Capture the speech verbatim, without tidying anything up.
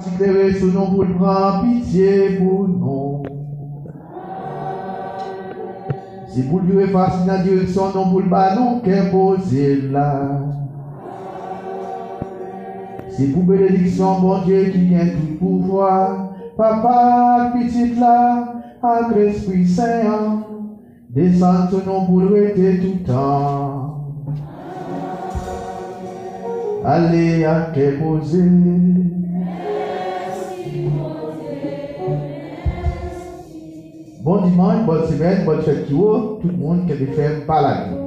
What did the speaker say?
éclairer sous nous pour prendre pitié pour nous. Si pour lui effacer dans la direction, non pour le ballon qu'est posé là. Si pour bénédiction, bon Dieu qui vient tout pouvoir, papa, petite là, avec l'Esprit Saint, descend sur nous pour rester tout le temps. Allez à qu'est posé. Bon dimanche, bonne semaine, bonne fête, tout le monde qui a des fêtes par la vie.